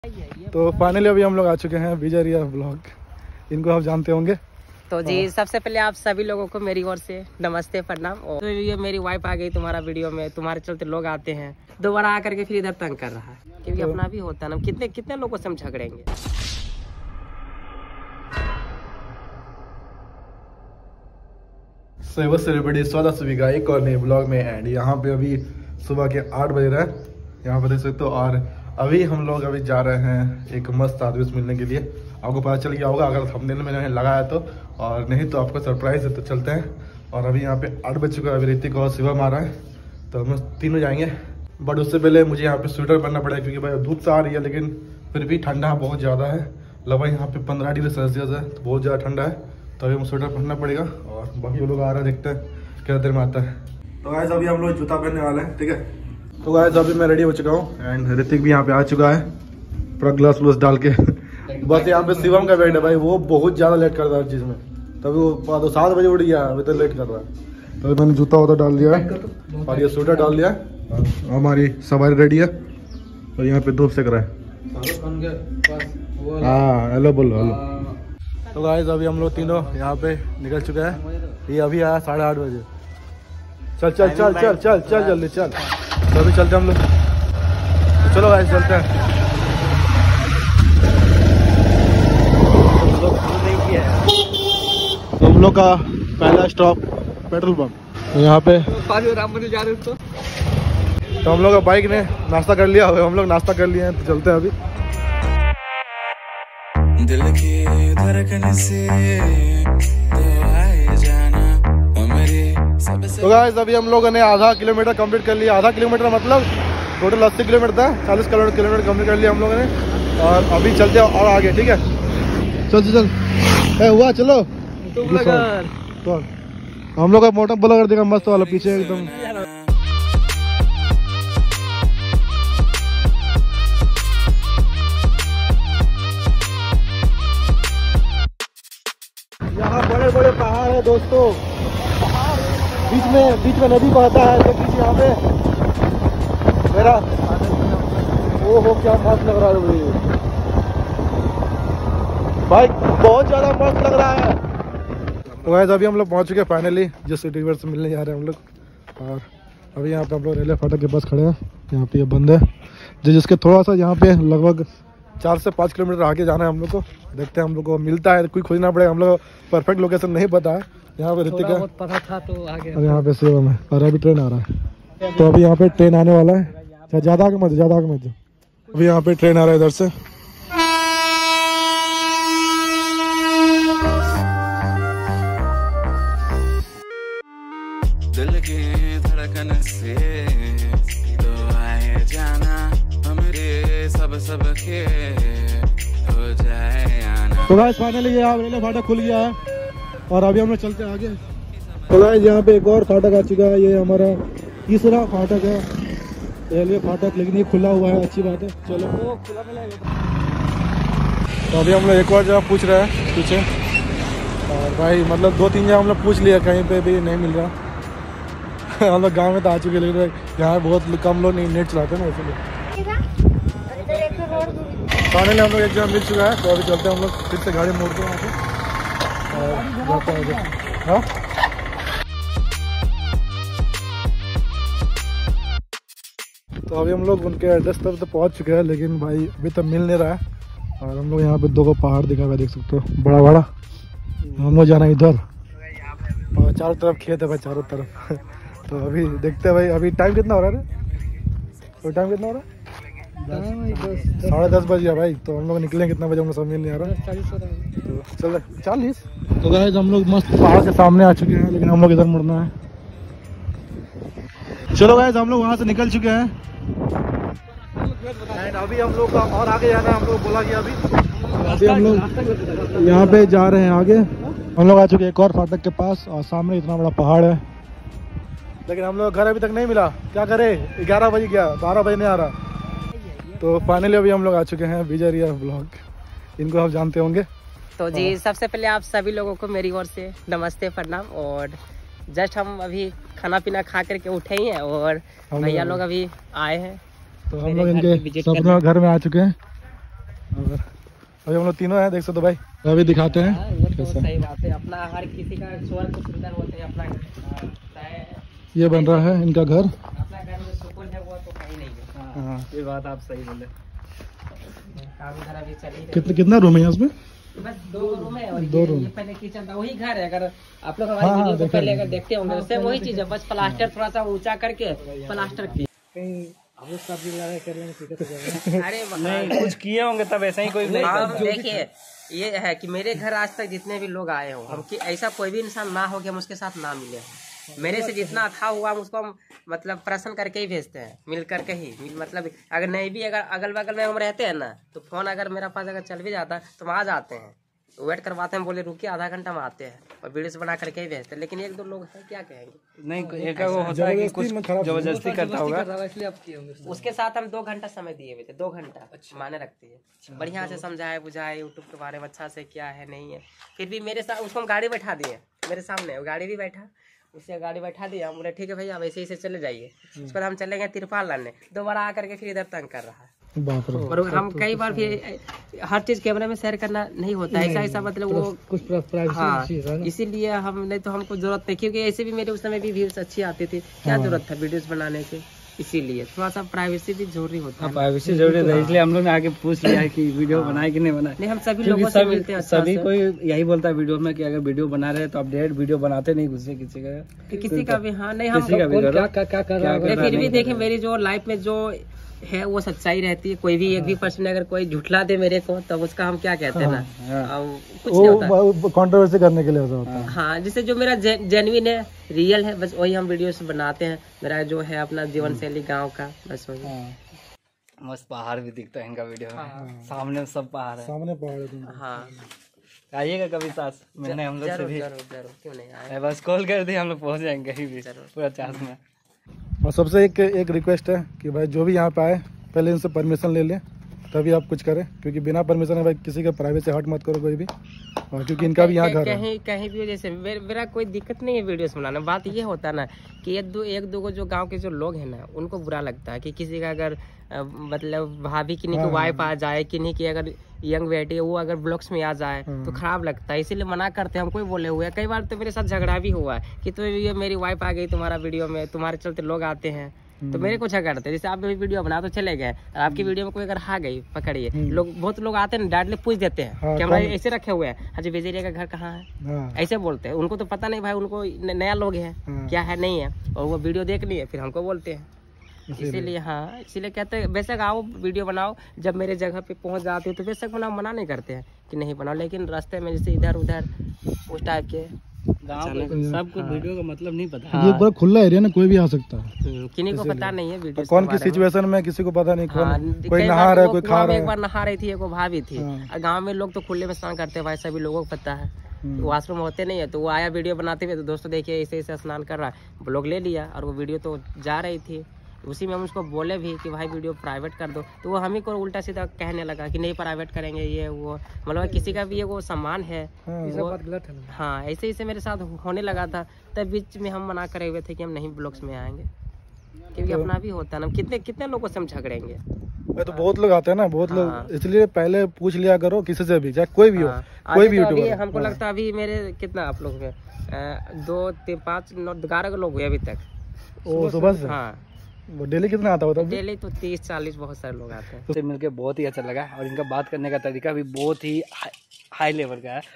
तो फाइनली अभी हम लोग आ चुके हैं विजय ब्लॉग, इनको आप जानते होंगे। तो जी सबसे पहले आप सभी लोगों को मेरी ओर से नमस्ते प्रणाम। और तो ये मेरी वाइफ आ गई तुम्हारा वीडियो में, तुम्हारे चलते लोग आते हैं, दोबारा आकर के फिर इधर तंग कर रहा है, क्योंकि अपना भी होता है ना, कितने कितने लोगों से हम झगड़ेंगे। स्वागत सभी का एक और नए ब्लॉग में। एंड यहाँ पे अभी सुबह के 8 बज रहा है, यहाँ पे देख सकते हो। और अभी हम लोग जा रहे हैं एक मस्त आदमी से मिलने के लिए। आपको पता चल गया होगा अगर थंबनेल में मैंने लगाया तो, और नहीं तो आपको सरप्राइज है। तो चलते हैं। और अभी यहाँ पे 8 बज चुका है, अभी ऋतिक और शिवम आ रहा है, तो हम तीनों जाएंगे। बट उससे पहले मुझे यहाँ पे स्वेटर पहनना पड़ेगा, क्योंकि भाई धूप से आ रही है, लेकिन फिर भी ठंडा बहुत ज़्यादा है। लगभग यहाँ पे 15 डिग्री सेल्सियस है, तो बहुत ज़्यादा ठंडा है, तो अभी हम स्वेटर पहनना पड़ेगा। और बाकी वो लोग आ रहे हैं, देखते हैं कितना देर में आता है। तो गाइस अभी हम लोग जूता पहनने वाले हैं, ठीक है। तो गाइस अभी मैं रेडी हो चुका हूँ, एंड ऋतिक भी यहाँ पे आ चुका है पूरा ग्लास व्लास डाल के। बस यहाँ पे शिवम का वेट है भाई, वो बहुत ज़्यादा लेट कर रहा है हर चीज़ में। तभी वो 7 बजे उठ गया, अभी तो लेट कर रहा है। तो मैंने जूता वूता डाल दिया है और ये स्वेटर डाल दिया है। हमारी सवारी रेडी है, और यहाँ पे धूप सेक रहा है। हाँ हेलो बोलो हेलो। तो गाइस अभी हम लोग तीनों यहाँ पे निकल चुके हैं। ये अभी आया 8:30 बजे। चल चल चल चल चल चल जल्दी चल। तो अभी चलते हम लोग, तो चलो गाइस चलते हैं। तो हम लोग का पहला स्टॉप पेट्रोल पंप, तो यहाँ पे राम मंदिर जा रहे हैं। तो हम लोग का बाइक ने नाश्ता कर लिया, हम लोग नाश्ता कर लिए हैं, तो चलते हैं अभी। दिल की धड़कन से तो आए जाना मेरी सबसे। तो गाइस अभी हम लोगों ने आधा किलोमीटर कंप्लीट कर लिया। आधा किलोमीटर मतलब टोटल 80 किलोमीटर था, 40 किलोमीटर कंप्लीट कर लिया हम लोगों ने। और अभी चलते हैं और आगे, ठीक है। चल चल चल हुआ चलो। तो हम लोग का मोटा बोला कर देगा मस्त वाला पीछे एकदम। यहाँ बड़े बड़े पहाड़ है दोस्तों, बीच में नदी बहता है। देख लीजिए यहाँ पे मेरा, ओहो क्या मस्त लग रहा है भाई, बहुत ज्यादा मस्त लग रहा है। तो गाइस अभी हम लोग पहुँच चुके हैं फाइनली, जिस यूट्यूबर से मिलने जा रहे हैं हम लोग। और अभी यहाँ पे हम लोग रेलवे फाटक के पास खड़े हैं। यहाँ पे ये बंद है, जिसके थोड़ा सा यहाँ पे लगभग 4 से 5 किलोमीटर आगे जाना है हम लोग को। देखते हैं हम लोग को मिलता है, कोई खोजना पड़ेगा। हम लोग परफेक्ट लोकेशन नहीं पता है। यहाँ पे ऋतिक है, पता था तो आगे, और यहाँ पे शिवम है, और अभी ट्रेन आ रहा है। तो अभी यहाँ पे ट्रेन आने वाला है। ज़्यादा आगे मत ज़्यादा आगे मत। अभी यहाँ पे ट्रेन आ रहा है इधर से। दिल की धड़कन से तो आए जाना हमरे सब के हो जाए आना। तो गाइस फाइनली ये रेलवे फाटक खुल गया है, और अभी हम लोग चलते हैं आगे। तो गाइस यहाँ पे एक और फाटक आ चुका है, ये हमारा तीसरा फाटक है रेलवे फाटक, लेकिन ये खुला हुआ है, अच्छी बात है। चलो तो अभी हम लोग एक और जगह पूछ रहे हैं पीछे, और भाई मतलब 2-3 जगह हम लोग पूछ लिया, कहीं पे भी नहीं मिल रहा। हम लोग गाँव में तो आ चुके, लेकिन यहाँ बहुत कम लोग नेट चलाते हैं ना, इसलिए। फाइनली हम लोग एक जगह मिल चुका है, तो अभी चलते हैं हम लोग, फिर से गाड़ी मोड़ते हैं वहाँ पे और जाते हैं। हाँ तो अभी हम लोग उनके एड्रेस तक तो पहुँच चुके हैं, लेकिन भाई अभी तक मिल नहीं रहा है। और हम लोग यहाँ पे 2 पहाड़ दिखा हुआ है, देख सकते हो, बड़ा बड़ा। हम लोग जाना इधर, और चारों तरफ खेत है भाई, चारों तरफ। तो अभी देखते हैं भाई, अभी टाइम कितना हो रहा है? तो टाइम कितना हो रहा है? 10:30 बज गया भाई। तो हम लोग निकलें कितना बजे, हम लोग सब मिल नहीं आ रहा। तो चल 40। तो गाइस हम लोग मस्त पहाड़ के सामने आ चुके हैं, लेकिन हम लोग इधर मुड़ना है। चलो गाइस हम लोग वहाँ से निकल चुके हैं, एंड अभी हम लोग का और आगे जाना है। हम लोग बोला कि अभी हम लोग यहाँ पे जा रहे हैं आगे। हम लोग आ चुके हैं एक और फाटक के पास, और सामने इतना बड़ा पहाड़ है, लेकिन हम लोग घर अभी तक नहीं मिला। क्या करें, 11 बजे गया, 12 बजे नहीं आ रहा। तो फाइनली अभी हम लोग आ चुके हैं विजय ब्लॉग, इनको आप जानते होंगे। तो जी सबसे पहले आप सभी लोगों को मेरी ओर से नमस्ते प्रणाम। और जस्ट हम अभी खाना पीना खा करके उठे ही हैं, और भैया लोग अभी आए हैं, तो हम लोग इनके सपना घर में आ चुके हैं। और अभी हम लोग तीनों हैं, देख सकते हो भाई। अभी दिखाते हैं वो तो सही बात है, अपना हर किसी का स्वर्ग तो सुंदर होते हैं, अपना ये बन रहा है इनका घर। अपना घर में सुकून है वो तो कहीं नहीं है। हाँ ये बात आप सही बोले। काम इधर अभी चल ही रही है। कितना रूम है यहाँ इसमें? बस 2 रूम है और दो रूम। ये पहले किचन था, वही घर है। अगर आप लोग हमारी वीडियो को पहले अगर देखते होंगे तो सेम वही चीज है, बस प्लास्टर थोड़ा सा ऊंचा करके प्लास्टर किया। अरे नहीं कुछ किए होंगे तब ऐसा ही कोई नहीं। देखिए ये है कि मेरे घर आज तक जितने भी लोग आए हो, हम कि ऐसा कोई भी इंसान ना हो कि हम उसके साथ ना मिले हों। मेरे से जितना था हुआ हम उसको हम मतलब प्रश्न करके ही भेजते हैं, मिल करके ही। मतलब अगर नहीं भी अगर अगल बगल में हम रहते हैं ना, तो फोन अगर मेरा पास अगर चल भी जाता है तो हम आ जाते हैं, वेट करवाते हैं, बोले रुकिए आधा घंटा में आते हैं और वीडियो बना करके ही भेजते हैं। लेकिन 1-2 लोग हैं, क्या कहेंगे। नहीं एक वो होता है कि कुछ जबरदस्ती करता होगा। उसके साथ हम 2 घंटा समय दिए हुए थे, 2 घंटा माने रखते हैं। बढ़िया से समझाए बुझाए यूट्यूब के बारे में अच्छा से क्या है नहीं है। फिर भी मेरे साथ उसको हम गाड़ी बैठा दिए, मेरे सामने वो गाड़ी भी बैठा, उससे गाड़ी बैठा दिया। हम बोले ठीक है भैया, अब ऐसे ही चले जाइए। उसके बाद हम चले गए तिरपाल लाने, दोबारा आकर के फिर इधर तंग कर रहा है। और हम कई बार फिर हर चीज कैमरे में शेयर करना नहीं होता है, ऐसा मतलब वो कुछ प्राइवेसी। इसीलिए हम नहीं तो हमको जरूरत नहीं, क्योंकि ऐसे भी मेरे उस समय भी व्यूज अच्छी आती थी, क्या जरूरत था वीडियोस बनाने की। इसीलिए थोड़ा सा प्राइवेसी भी जरूरी होता है। प्राइवेसी जरूरी है, इसलिए हम लोग ने आके पूछ लिया है कि वीडियो बनाए कि नहीं बनाए। नहीं हम सभी लोगों से मिलते हैं, सभी कोई यही बोलता है वीडियो में कि अगर वीडियो बना रहे तो अपडेट वीडियो बनाते नहीं घुसे किसी का भी। हाँ नहीं हम किसी का भी क्या कर रहा है। फिर भी देखिए मेरी जो लाइफ में जो है वो सच्चाई रहती है। कोई भी एक भी पर्सन अगर कोई झुठला दे मेरे को, तब उसका हम क्या कहते हैं ना, कुछ नहीं होता, कंट्रोवर्सी करने के लिए होता है। हाँ जिससे जो मेरा जेन्युइन है, रियल है, बस वही हम वीडियोस बनाते हैं। मेरा जो है अपना जीवन शैली गाँव का, बस वही। मस्त पहाड़ भी दिखता है इनका वीडियो में, सामने सब पहाड़ है, सामने पहाड़ है। हाँ आइएगा कभी साथ मिलने हम लोग से भी। जरूर क्यों नहीं आए, बस कॉल कर दिए हम लोग पहुंच जाएंगे कहीं भी पूरा चांस में। और सबसे एक रिक्वेस्ट है कि भाई जो भी यहाँ पे आए पहले इनसे परमिशन ले लें, तभी आप कुछ करें, क्योंकि बिना परमिशन है भाई किसी का प्राइवेसी हर्ट मत करो कोई भी। और क्योंकि इनका भी यहाँ घर है, कहीं भी जैसे मेरा कोई दिक्कत नहीं है वीडियोस बनाना। बात ये होता है ना कि एक दो को जो गांव के जो लोग हैं ना, उनको बुरा लगता है कि किसी का अगर मतलब भाभी किन्हीं की वाइफ आ जाए, किन्हीं की अगर यंग बेटी है वो अगर ब्लॉग्स में आ जाए तो खराब लगता है, इसीलिए मना करते हैं। हम कोई बोले हुए कई बार तो मेरे साथ झगड़ा भी हुआ है कि तो ये मेरी वाइफ आ गई तुम्हारा वीडियो में, तुम्हारे चलते लोग आते हैं तो मेरे को झगड़ते हैं। जैसे आप भी वीडियो बना तो चले गए, आपकी वीडियो में कोई अगर आ गई पकड़िए, लोग बहुत लोग आते हैं डायरेक्टली पूछ देते हैं, कैमरा ऐसे रखे हुए हैं, हाजी बेजेरिया का घर कहाँ है, ऐसे बोलते हैं। उनको तो पता नहीं भाई, उनको नया लोग है क्या है नहीं है, और वो वीडियो देख लिए फिर हमको बोलते हैं। इसीलिए हाँ, इसीलिए कहते हैं बेशक आओ वीडियो बनाओ, जब मेरे जगह पे पहुंच जाते हो तो बेशक बनाओ, मना नहीं करते हैं कि नहीं बनाओ। लेकिन रास्ते में जैसे इधर उधर उस टाइप के गाँव सबको वीडियो का मतलब नहीं पता। ये पूरा खुला एरिया ना, कोई भी आ सकता है, किन्हीं को पता नहीं है वीडियो कौन की सिचुएशन में किसी को पता नहीं। कोई नहा रहा है, कोई खा रहा है। एक बार नहा रही थी, एक भाभी थी। गाँव में लोग तो खुले में स्नान करते हैं भाई, सभी लोगों को पता है। वॉशरूम होते नहीं है, तो वो आया वीडियो बनाते हुए, तो दोस्तों देखिए ऐसे ऐसे स्नान कर रहा है, ब्लॉग ले लिया और वो वीडियो तो जा रही थी। उसी में हम उसको बोले भी कि भाई वीडियो प्राइवेट कर दो, तो वो हम ही को उल्टा सीधा कहने लगा कि नहीं प्राइवेट करेंगे ये वो। मतलब किसी का भी ये वो सम्मान है, गलत है। हाँ ऐसे ही से मेरे साथ होने लगा था, तब बीच में हम मना करे हुए थे कि हम नहीं ब्लॉग्स में आएंगे, क्योंकि अपना भी होता है ना, कितने लोगों से हम झगड़ेंगे। तो बहुत लोग आते हैं ना, बहुत लोग, इसलिए पहले पूछ लिया करो किसी से भी, चाहे कोई भी हो, कोई भी यूट्यूबर। हमको लगता है अभी मेरे कितना आप लोग में 2 3 5 9 11 लोग हुए अभी तक। सुबह से? हाँ वो डेली कितना आता होता है? डेली तो 30-40 बहुत सारे लोग आते हैं। तो मिलके बहुत ही अच्छा लगा, और इनका बात करने का तरीका भी बहुत ही हाई लेवल का है।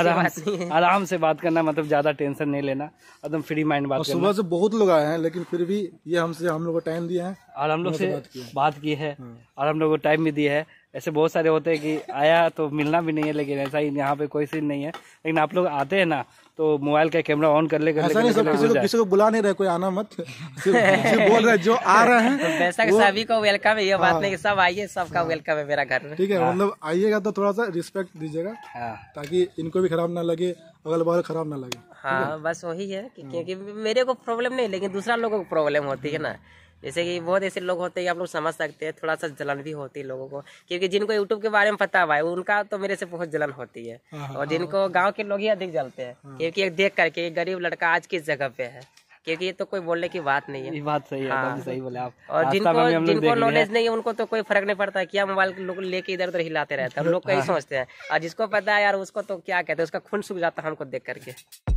आराम से बात करना, मतलब ज्यादा टेंशन नहीं लेना, एकदम फ्री माइंड बात करना। सुबह से बहुत लोग आए हैं, लेकिन फिर भी ये हम लोग को टाइम दिए हैं और हम लोग से बात की है, और हम लोग को टाइम भी दिया है। ऐसे बहुत सारे होते हैं कि आया तो मिलना भी नहीं है, लेकिन ऐसा ही यहाँ पे कोई सीन नहीं है। लेकिन आप लोग आते हैं ना तो मोबाइल का कैमरा ऑन कर ले, किसी को बुला नहीं रहे, कोई आना मत, सिर्फ बोल रहे जो आ रहे हैं बेशक सभी को वेलकम है। ये बात नहीं कि सब आइए, सबका वेलकम है मेरा घर में। ठीक है, मतलब आइएगा तो थोड़ा सा रिस्पेक्ट दीजिएगा, ताकि इनको भी खराब ना लगे, अगल बगल खराब ना लगे। हाँ बस वही है, क्योंकि मेरे को प्रॉब्लम नहीं, लेकिन दूसरा लोगों को प्रॉब्लम होती है ना। जैसे कि बहुत ऐसे लोग होते हैं कि आप लोग समझ सकते हैं, थोड़ा सा जलन भी होती है लोगों को, क्योंकि जिनको यूट्यूब के बारे में पता है भाई, उनका तो मेरे से बहुत जलन होती है। और जिनको गांव के लोग ही अधिक जलते हैं, क्योंकि देख करके एक गरीब लड़का आज किस जगह पे है, क्योंकि ये तो कोई बोलने की बात नहीं है। ये बात सही है, हाँ। एकदम सही बोले आप। और रास्ता में भी हम लोग जिनको देख लिए नॉलेज हैं। नहीं है उनको तो कोई फर्क नहीं पड़ता है, क्या मोबाइल लोग लेके इधर उधर हिलाते रहते हैं, हम लोग कहीं सोचते हैं। और जिसको पता है यार उसको तो क्या कहते हैं, उसका खून सूख जाता है हमको देख करके।